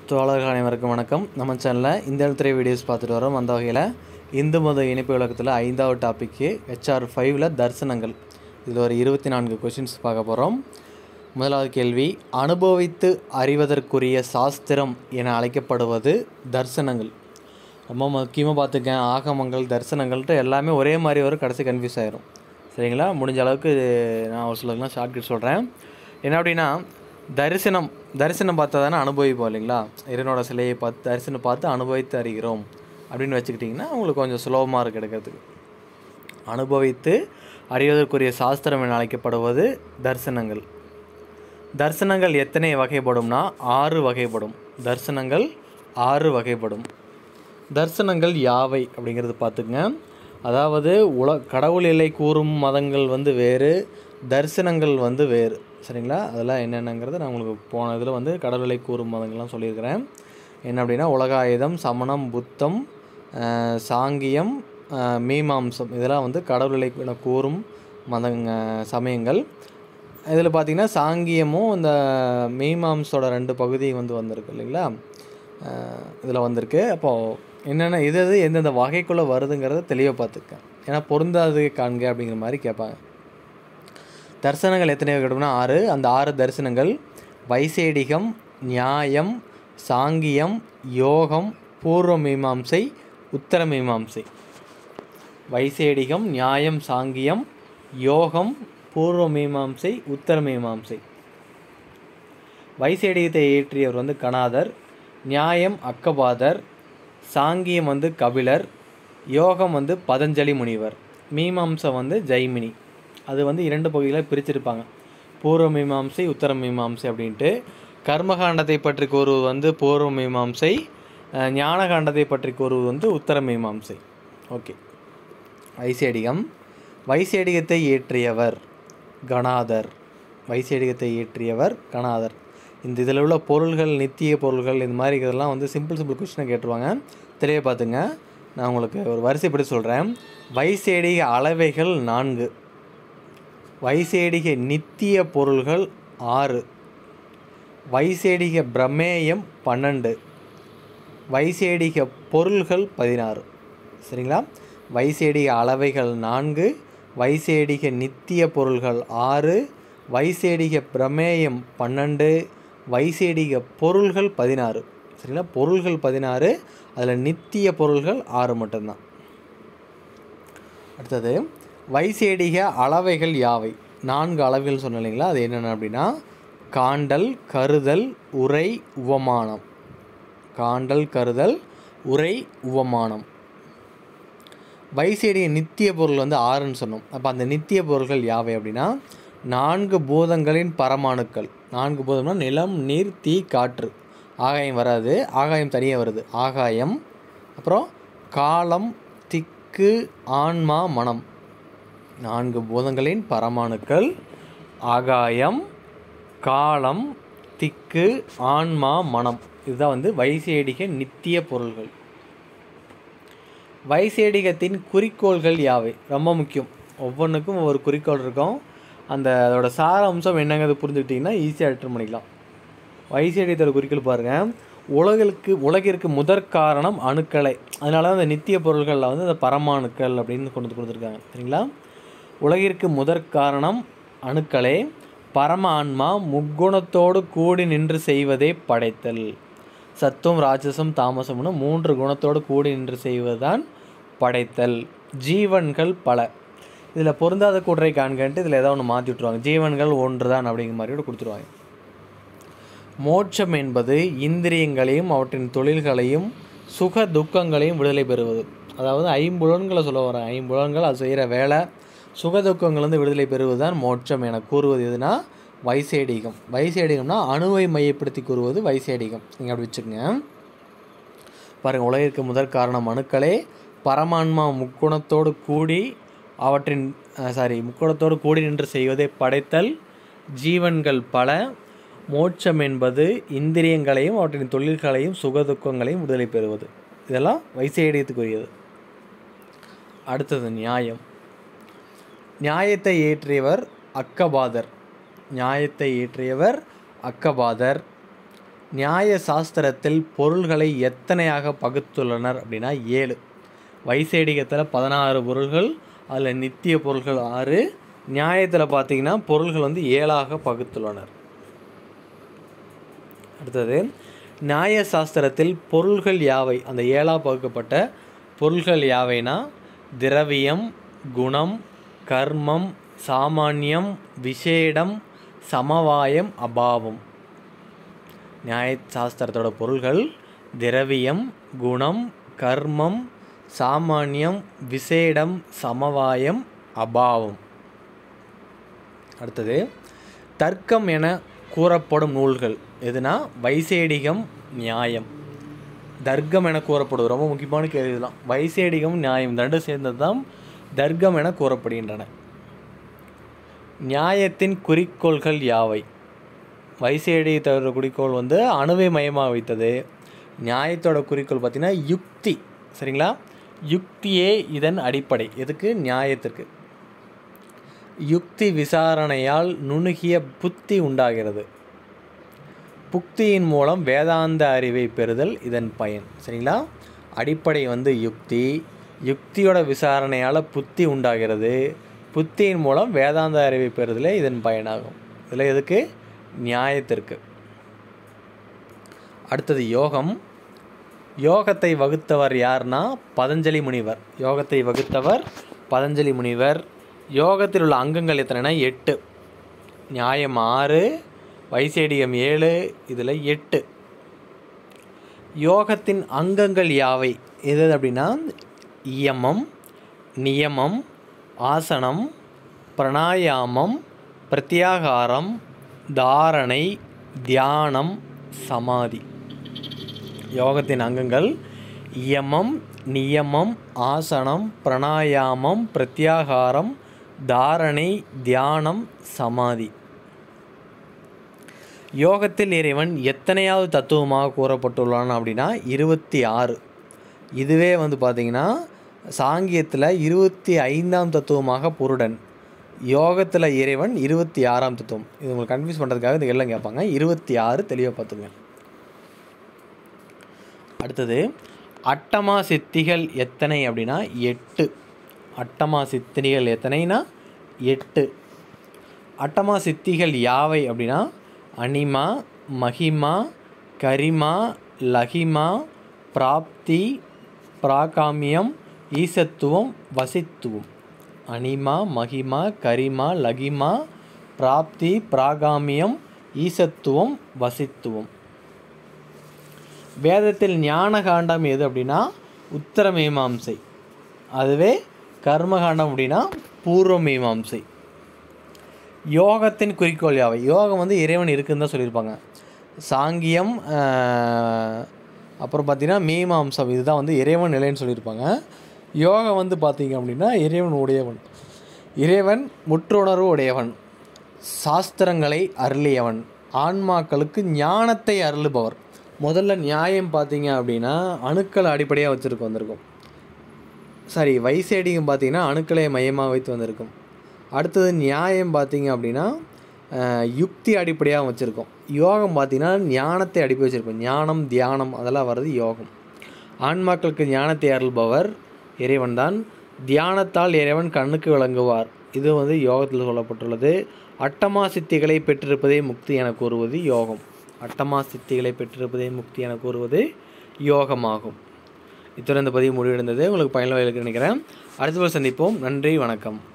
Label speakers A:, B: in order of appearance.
A: தோழர்கள் அனைவருக்கும் வணக்கம். நம்ம சேனலில் இந்த எழுத்துறை வீடியோஸ் பார்த்துட்டு வரோம். அந்த வகையில் இந்து மத இணைப்பு விளக்கத்தில் 5வது டாப்பிக்கு HR5ல் தரிசனங்கள். இதில் ஒரு 24 கொஷின்ஸ் பார்க்க போகிறோம். முதலாவது கேள்வி, அனுபவித்து அறிவதற்குரிய சாஸ்திரம் என அழைக்கப்படுவது தரிசனங்கள். ரொம்ப முக்கியமாக பார்த்துக்கேன், ஆகமங்கள் தரிசனங்கள்ட்டு எல்லாமே ஒரே மாதிரி வரும், கடைசி கன்ஃபியூஸ் ஆகிரும். சரிங்களா? முடிஞ்ச அளவுக்கு நான் ஒரு சிலருக்குலாம் ஷார்ட்கட் சொல்கிறேன். என்ன அப்படின்னா, தரிசனம் பார்த்தா தானே அனுபவிப்போம் இல்லைங்களா? இறைவனோட சிலையை தரிசனம் பார்த்து அனுபவித்து அறிகிறோம் அப்படின்னு வச்சுக்கிட்டிங்கன்னா உங்களுக்கு கொஞ்சம் சுலபமாக இருக்குது எடுக்கிறதுக்கு. அனுபவித்து அறிவதற்குரிய சாஸ்திரம் என அழைக்கப்படுவது தரிசனங்கள். தரிசனங்கள் எத்தனை வகைப்படும்னா 6 வகைப்படும். தரிசனங்கள் 6 வகைப்படும். தரிசனங்கள் யாவை அப்படிங்கிறது பார்த்துங்க. அதாவது கடவுள் எல்லை கூறும் மதங்கள் வேறு, தரிசனங்கள் வேறு. சரிங்களா? அதெல்லாம் என்னென்னங்கிறது நான் உங்களுக்கு போன இதில் கடவுளை கூறும் மதங்கள்லாம் சொல்லியிருக்கிறேன். என்ன அப்படின்னா, உலகாயுதம், சமணம், புத்தம், சாங்கியம், மீமாம்சம், இதெல்லாம் கடவுளை கூறும் சமயங்கள். இதில் பார்த்திங்கன்னா சாங்கியமும் இந்த மீமாம்சோட 2 பகுதி வந்திருக்கு இல்லைங்களா? இதில் வந்திருக்கு. அப்போது என்னென்ன இது எந்தெந்த வகைக்குள்ளே வருதுங்கிறத தெளிவாக பார்த்துக்க. ஏன்னா பொருந்தாது காண்க அப்படிங்கிற மாதிரி கேட்பாங்க. தரிசனங்கள் எத்தனை வகைப்படும்னா 6. அந்த 6 தரிசனங்கள் வைசேடிகம், நியாயம், சாங்கியம், யோகம், பூர்வ மீமாம்சை, உத்தர மீமாம்சை. வைசேடிகம், நியாயம், சாங்கியம், யோகம், பூர்வ மீமாம்சை, உத்தர மீமாம்சை. வைசேடிகத்தை இயற்றியவர் கணாதர், நியாயம் அக்கபாதர், சாங்கியம் கபிலர், யோகம் பதஞ்சலி முனிவர், மீமாம்சை ஜெய்மினி. அது 2 பகுதியில் பிரிச்சிருப்பாங்க, பூர்வ மீமாம்சை, உத்தர மீமாம்சை அப்படின்ட்டு. கர்மகாண்டத்தை பற்றி கூறுவது பூர்வ மீமாம்சை, ஞானகாண்டத்தை பற்றி கூறுவது உத்தர மீமாம்சை. ஓகே. வைசேடிகத்தை இயற்றியவர் கணாதர். வைசேடிகத்தை இயற்றியவர் கணாதர். இந்த இதில் உள்ள பொருள்கள், நித்திய பொருள்கள், இந்த மாதிரி இதெல்லாம் சிம்பிள் கொஸ்டினை கேட்டுருவாங்க. தெளிவாக பார்த்துங்க. நான் உங்களுக்கு ஒரு வரிசைப்படி சொல்கிறேன். வைசேடிக அளவைகள் 4, வைசேடிக நித்திய பொருள்கள் 6, வைசேடிக பிரமேயம் 12, வைசேடிக பொருள்கள் 16. சரிங்களா? வைசேடிக அளவைகள் 4, வைசேடிக நித்திய பொருள்கள் 6, வைசேடிக பிரமேயம் 12, வைசேடிக பொருள்கள் 16. சரிங்களா? பொருள்கள் 16, அதில் நித்திய பொருள்கள் 6 மட்டும்தான். அடுத்தது, வைசேடிக அளவைகள் யாவை? 4 அளவைகள் சொன்ன இல்லைங்களா? அது என்னென்ன அப்படின்னா, காண்டல், கருதல், உரை, உவமானம். காண்டல், கருதல், உரை, உவமானம். வைசேடிக நித்திய பொருள் 6ன்னு சொன்னோம். அப்போ அந்த நித்திய பொருள்கள் யாவை அப்படின்னா, 4 பூதங்களின் பரமாணுக்கள். 4 பூதம்னா நிலம், நீர், தீ, காற்று. ஆகாயம் வராது, ஆகாயம் தனியாக வருது. ஆகாயம், அப்புறம் காலம், திக்கு, ஆன்மா, மனம். 4 பூதங்களின் பரமாணுக்கள் ஆகாயம், காலம், திக்கு, ஆன்மா, மனம். இதுதான் வைசேடிக நித்திய பொருள்கள். வைசேடிகத்தின் குறிக்கோள்கள் யாவை? ரொம்ப முக்கியம். ஒவ்வொன்றுக்கும் ஒவ்வொரு குறிக்கோள் இருக்கும். அதோட சார அம்சம் என்னங்கிறது புரிஞ்சுக்கிட்டிங்கன்னா ஈஸியாக அட்டன் பண்ணிக்கலாம். வைசேடிகத்தோட குறிக்கோள் பாருங்கள். உலகிற்கு முதற் காரணம் அணுக்களை. அதனால தான் அந்த நித்திய பொருள்களில் அந்த பரமாணுக்கள் அப்படின்னு கொடுத்துருக்காங்க. சரிங்களா? உலகிற்கு முதற் காரணம் அணுக்களே, பரம ஆன்மா முக்குணத்தோடு கூடி நின்று செய்வதே படைத்தல். சத்துவம், ராட்சசம், தாமசம்னு 3 குணத்தோடு கூடி நின்று செய்வதுதான் படைத்தல். ஜீவன்கள் பல. இதில் பொருந்தாத கூற்றை காண்கன்ட்டு இதில் ஏதாவது ஒன்று மாற்றி விட்ருவாங்க. ஜீவன்கள் ஒன்று தான் அப்படிங்கிற மாதிரி கூட கொடுத்துருவாங்க. மோட்சம் என்பது இந்திரியங்களையும் அவற்றின் தொழில்களையும் சுக துக்கங்களையும் விடுதலை பெறுவது. அதாவது 5 புலன்களை சொல்ல வரேன். 5 புலன்கள் அது செய்கிற வேலை, சுகதுக்கங்கள் விடுதலை பெறுவது தான் மோட்சம் என கூறுவது எதுனா வைசேடிகம். வைசேடிகம்னா அணுவை மையப்படுத்தி கூறுவது வைசேடிகம். நீங்கள் அப்படி வச்சுக்கோங்க. பாருங்கள், உலகிற்கு முதற் காரணம் அணுக்களே, பரமான்மா முக்குணத்தோடு கூடி நின்று செய்வதை படைத்தல், ஜீவன்கள் பல, மோட்சம் என்பது இந்திரியங்களையும் அவற்றின் தொழில்களையும் சுகதுக்கங்களையும் விடுதலை பெறுவது. இதெல்லாம் வைசேடிகத்துக்குரியது. அடுத்தது நியாயம். நியாயத்தை இயற்றியவர் அக்கபாதர். நியாய சாஸ்திரத்தில் பொருள்களை எத்தனையாக பகுத்துள்ளனர் அப்படின்னா 7. வைசேடிகத்தில் 16 பொருள்கள், அதில் நித்திய பொருள்கள் 6, நியாயத்தில் பார்த்திங்கன்னா பொருள்கள் வந்து 7ஆக பகுத்துள்ளனர். அடுத்தது, நியாய சாஸ்திரத்தில் பொருள்கள் யாவை, அந்த 7ஆக பகுக்கப்பட்ட பொருள்கள் யாவைனா திரவியம், குணம், கர்மம், சாமானியம், விசேடம், சமவாயம், அபாவம். நியாய சாஸ்திரத்தோட பொருள்கள் திரவியம், குணம், கர்மம், சாமானியம், விசேடம், சமவாயம், அபாவம். அடுத்தது, தர்க்கம் என கூறப்படும் நூல்கள் எதுனா வைசேடிகம், நியாயம். தர்க்கம் என கூறப்படுவது ரொம்ப முக்கியமான கேள்வி தான். வைசேடிகம், நியாயம் ரெண்டு சேர்ந்தது தான் தர்க்கம் என கூறப்படுகின்றன. நியாயத்தின் குறிக்கோள்கள் யாவை? வைசேடிகத்தோட குறிக்கோள் வந்து அணுவை மையமாக வைத்தது. நியாயத்தோட குறிக்கோள் பார்த்திங்கன்னா யுக்தி. சரிங்களா? யுக்தியே இதன் அடிப்படை. எதுக்கு? நியாயத்திற்கு. யுக்தி விசாரணையால் நுணுகிய புத்தி உண்டாகிறது. புக்தியின் மூலம் வேதாந்த அறிவை பெறுதல் இதன் பயன். சரிங்களா? அடிப்படை வந்து யுக்தி. யுக்தியோட விசாரணையால் புத்தி உண்டாகிறது. புத்தியின் மூலம் வேதாந்த அறிவை பெறுதலே இதன் பயனாகும். இதில் எதுக்கு? நியாயத்திற்கு. அடுத்தது யோகம். யோகத்தை வகுத்தவர் யார்னா பதஞ்சலி முனிவர். யோகத்தை வகுத்தவர் பதஞ்சலி முனிவர். யோகத்தில் உள்ள அங்கங்கள் எத்தனைனா 8. நியாயம் 6, வைசேடிகம் 7, இதில் 8. யோகத்தின் அங்கங்கள் யாவை எது அப்படின்னா இயமம், நியமம், ஆசனம், பிராணாயாமம், பிரத்யாகாரம், தாரணை, தியானம், சமாதி. யோகத்தின் அங்கங்கள் இயமம், நியமம், ஆசனம், பிராணாயாமம், பிரத்யாகாரம், தாரணை, தியானம், சமாதி. யோகத்தில் இறைவன் எத்தனையாவது தத்துவமாக கூறப்பட்டுள்ளான் அப்படின்னா 26. இதுவே வந்து பார்த்திங்கன்னா சாங்கியத்தில் 25ஆம் தத்துவமாக புருடன். யோகத்தில் இறைவன் 26ஆம் தத்துவம். இது உங்களுக்கு கன்ஃபியூஸ் பண்ணுறதுக்காக இது எல்லாம் கேட்பாங்க. 26 தெளிவாக பார்த்துங்க. அடுத்தது, அட்டமா சித்திகள் எத்தனை அப்படின்னா 8. அட்டமா சித்திகள் எத்தனைனா 8. அட்டமா சித்திகள் யாவை அப்படின்னா அனிமா, மகிமா, கரிமா, லகிமா, பிராப்தி, பிராகாமியம், ஈசத்துவம், வசித்துவம். அனிமா, மகிமா, கரிமா, லகிமா, பிராப்தி, பிராகாமியம், ஈசத்துவம், வசித்துவம். வேதத்தில் ஞானகாண்டம் எது அப்படின்னா உத்தர மீமாம்சை. அதுவே கர்மகாண்டம் அப்படின்னா பூர்வ மீமாம்சை. யோகத்தின் குறிக்கோள் யாவை? யோகம் வந்து இறைவன் இருக்குன்னு தான் சொல்லியிருப்பாங்க. சாங்கியம், அப்புறம் பார்த்திங்கன்னா மீமாம்சம், இதுதான் வந்து இறைவன் நிலைன்னு சொல்லியிருப்பாங்க. யோகம் வந்து பார்த்திங்க அப்படின்னா இறைவன் உடையவன். இறைவன் முற்றுணர்வு உடையவன், சாஸ்திரங்களை அருளியவன், ஆன்மாக்களுக்கு ஞானத்தை அருளுபவர். முதல்ல நியாயம் பார்த்திங்க அப்படின்னா அணுக்களை அடிப்படையாக வச்சுருக்கு வந்திருக்கும். சரி, வைசேடிகம் பார்த்திங்கன்னா அணுக்களை மையமாக வைத்து வந்திருக்கும். அடுத்தது நியாயம் பார்த்திங்க அப்படின்னா யுக்தி அடிப்படையாக வச்சுருக்கோம். யோகம் பார்த்திங்கன்னா ஞானத்தை அடிப்படை வச்சுருக்கோம். ஞானம், தியானம் அதெல்லாம் வர்றது யோகம். ஆன்மாக்களுக்கு ஞானத்தை அருள்பவர் இறைவன் தான். தியானத்தால் இறைவன் கண்ணுக்கு விளங்குவார். இது வந்து யோகத்தில் சொல்லப்பட்டுள்ளது. அட்டமா சித்திகளை பெற்றிருப்பதே முக்தி என கூறுவது யோகம். அட்டமா சித்திகளை பெற்றிருப்பதே முக்தி என கூறுவது யோகமாகும். இத்துடன் இந்த பதிவு முடிவடைந்தது. உங்களுக்கு பயனுள்ள நினைக்கிறேன். அடுத்த சந்திப்போம். நன்றி, வணக்கம்.